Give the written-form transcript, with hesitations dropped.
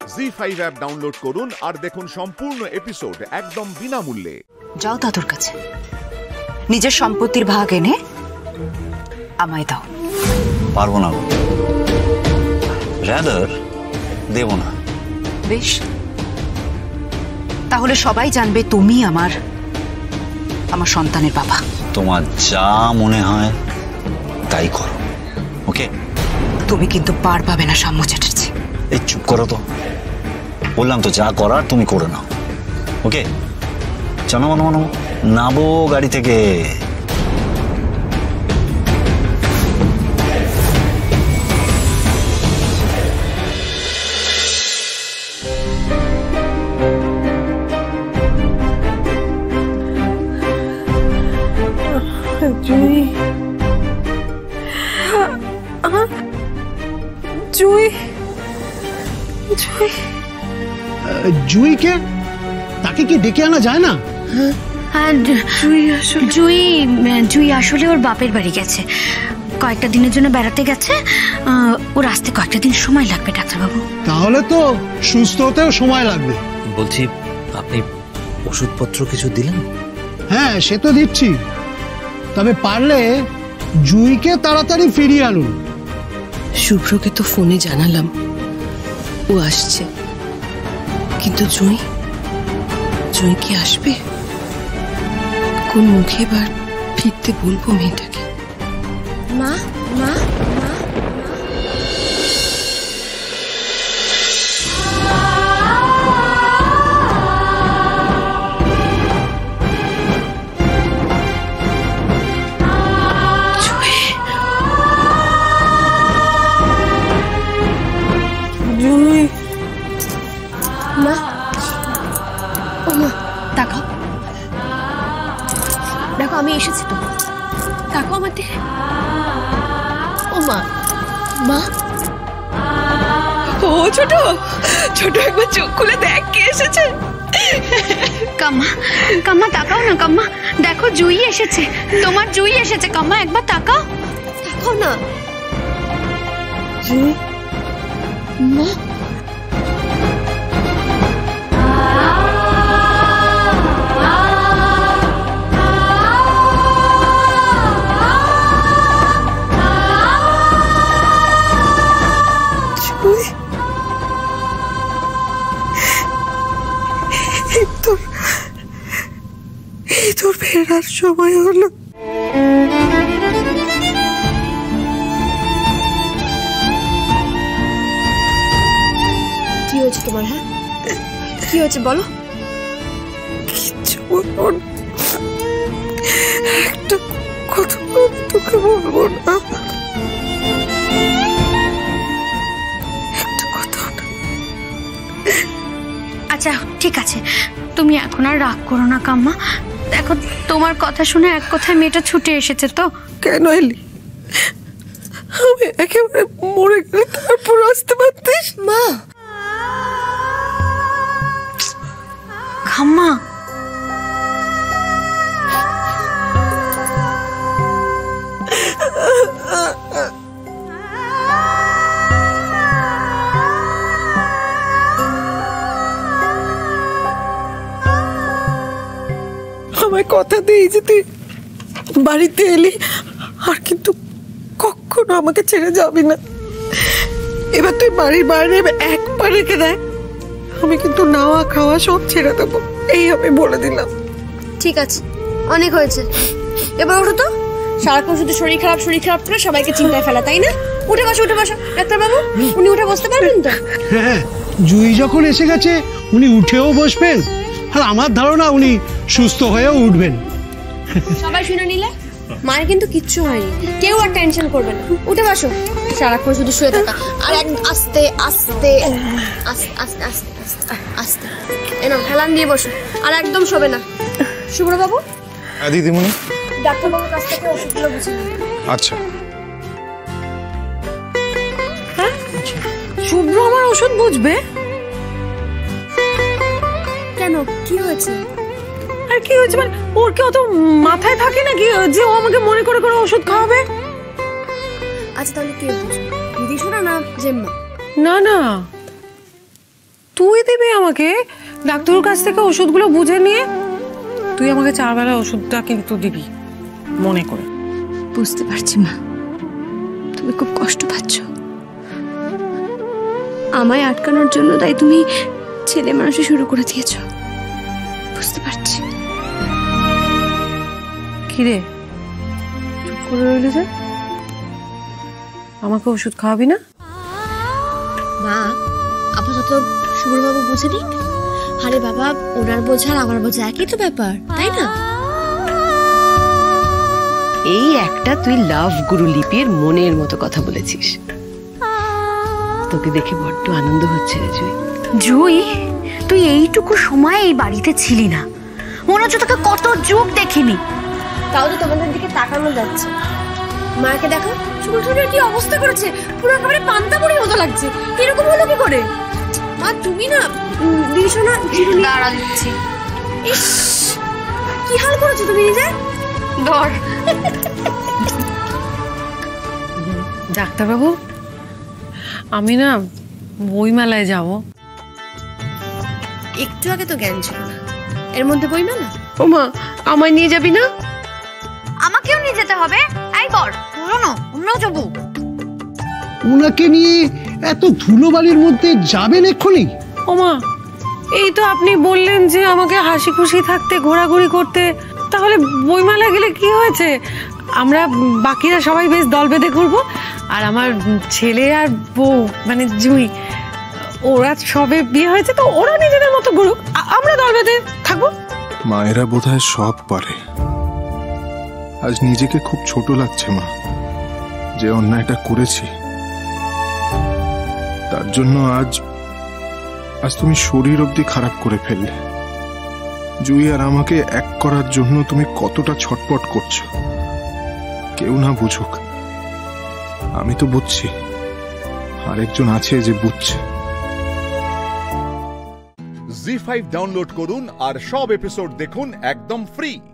Z5 app download করুন আর দেখুন সম্পূর্ণ এপিসোড একদম বিনামূল্যে। যাও দাদুর কাছে, নিজের সম্পত্তির ভাগ এনে আমায় দাও। পারবো না, রাদার দেব না। বেশ, তাহলে সবাই জানবে তুমি আমার সন্তানের বাবা। তোমার যা মনে হয় তাই করো, ওকে? তুমি কিন্তু পার পাবে না সাম্য চ্যাটার্জি। এই চুপ করো তো, বললাম তো যা করার তুমি করে নাও, ওকে? চলো নাবো গাড়ি থেকে। জুই, জুই, জুই, জুইকে তাকে কি ডেকে আনা যায় না? জুই আসলে ওর বাপের বাড়ি গেছে, কয়েকটা দিনের জন্য বেড়াতে গেছে। ওর আসতে কয়েকটা দিন সময় লাগবে ডাক্তারবাবু। তাহলে তো সুস্থ হতেও সময় লাগবে। বলছি, আপনি ওষুধপত্র কিছু দিলেন? হ্যাঁ, সে তো দিচ্ছি, তবে পারলে জুইকে তাড়াতাড়ি ফিরিয়ে আনুন। শুভ্রকে তো ফোনে জানালাম ও আসছে, কিন্তু জুই কি আসবে? কোন মুখে এবার ফিরতে বলবো মেয়েটাকে? মা, মা, মা, দেখো আমি এসেছি তো, দেখো আমার দিকে। ও মা, মা, ও ছোট ছোট, একবার চোখ খুলে দেখ কে এসেছে। কাম্মা, কাম্মা তাকাও না কাম্মা, দেখো জুই এসেছে, তোমার জুই এসেছে কাম্মা, একবার তাকাও, তাকাও না। জুই, মা, তোর ফেরার সময় হলো। কি হয়েছে তোমার? হ্যাঁ, কি হয়েছে বলো? কিচ্ছু বলবো না, একটা কথা তোকে বলবো না, একটা কথা না। আচ্ছা ঠিক আছে, তুমি এখন আর রাগ করো না কাম্মা। দেখো তোমার কথা শুনে এক কথায় মেয়েটা ছুটে এসেছে তো। কেন এলি? আমি একেবারে মরে গেলে তারপর আসতে পারতিস। মা, কাম্মা, আমায় কথা দিই যে তুই বাড়িতে এলি আর কিন্তু কখনো আমাকে ছেড়ে যাবি না। এবার তুই বাড়ির বাইরে এক পা রেখে দেয়, আমি কিন্তু নাওয়া খাওয়া সব ছেড়ে দেবো, এই আমি বলে দিলাম। ঠিক আছে, অনেক হয়েছে, এবার ওঠো তো। সারাক্ষণ শুধু শরীর খারাপ করে সবাইকে চিন্তায় ফেলা, তাই না? উঠে বসো, উঠে বসো ডাক্তারবাবু, উনি উঠে বসতে পারবেন তো? হ্যাঁ, জুই যখন এসে গেছে উনি উঠেও বসবেন, আর আমার ধারণা উনি সুস্থ হয়েও উঠবেন। সবাই শুনে নিলে, মায়ের কিন্তু কিচ্ছু হয়নি, কেউ আর টেনশন করবে না। উঠে বসো, সারাক্ষণ শুধু শুয়ে থাকা, আর আস্তে আস্তে আস্তে আস্তে আস্তে আস্তে এনো হেলান দিয়ে বসো, আর একদম শোবে না। শুভ্র বাবু। হ্যাঁ দিদিমণি। ডাক্তারবাবুর কাছ থেকে ওষুধগুলো বুঝে নিন। আচ্ছা। হ্যাঁ, শুভ্র আমার ওষুধ বুঝবে কেন? কি হয়েছে? আর কি হয়েছে মানে, ওর কি অত মাথায় থাকে নাকি যে ও আমাকে মনে করে করে ওষুধ খাওয়াবে? আচ্ছা তাহলে কে বুঝবে, দিদি শোনা না জেম্মা? না না, তুই দিবি আমাকে ডাক্তারের কাছ থেকে ওষুধগুলো বুঝে নিয়ে? তুই আমাকে 4 বেলা ওষুধটা কিন্তু দিবি মনে করে। বুঝতে পারছি মা, তুমি খুব কষ্ট পাচ্ছ। আমায় আটকানোর জন্য তাই তুমি ছেলে মানুষই শুরু করে দিয়েছ, বুঝতে পারছি। কিরে চুপ করে রইলি যে? আমাকে ওষুধ খাওয়াবি না? মা আপাতত শুভ্রবাবু বুঝে দিক। আরে বাবা, ওনার বোঝা আর আমার বোঝা একই তো ব্যাপার, তাই না? এই একটা তুই লাভ গুরু লিপির মনের মতো কথা বলেছিস। তোকে দেখে বড্ড আনন্দ হচ্ছে রে জুই। জুই, তুই এইটুকু সময় এই বাড়িতে ছিলি না, মনে হচ্ছে তোকে কত যুগ দেখিনি। তাও তো তোমাদের দিকে তাকানো যাচ্ছে। মাকে দেখো, চুলটুলের কি অবস্থা করেছে, পুরো একেবারে পান্তা পুরির মতো লাগছে। এরকম হলো কি করে? মা তুমি না দিছো না চিরুনি? দাঁড়া দিচ্ছি। ইস, কি হাল করেছো তুমি নিজে? ধর। ডাক্তারবাবু, আমি না বইমেলায় যাব। একটু আগে তো জ্ঞান ছিল না, এর মধ্যে বইমেলা? ও মা, আমায় নিয়ে যাবি না? আমাকেও নিয়ে যেতে হবে। এই বর, বলো না, আমরাও যাবো। ওনাকে নিয়ে এত ধুলোবালির মধ্যে যাবেন এক্ষুনি? ও মা, এই তো আপনি বললেন যে আমাকে হাসি খুশি থাকতে, ঘোরাঘুরি করতে, তাহলে বইমেলায় গেলে কি হয়েছে? আমরা বাকিরা সবাই বেশ দল বেঁধে ঘুরবো, আর আমার ছেলে আর বউ মানে জুই, ওরা সবে বিয়ে হয়েছে তো ওরা নিজেদের মতো ঘুরুক, আমরা দল বেঁধে থাকবো। মায়েরা বোধহয় সব পারে। আজ নিজেকে খুব ছোট লাগছে মা, যে অন্যায়টা করেছি তার জন্য আজ তুমি শরীর অবধি খারাপ করে ফেললে। জুই আর আমাকে এক করার জন্য তুমি কতটা ছটপট করছো, কেউ না বুঝুক, আমি তো বুঝছি, আরেকজন আছে যে বুঝছে। Zee 5 ডাউনলোড করুন আর সব এপিসোড দেখুন একদম ফ্রি।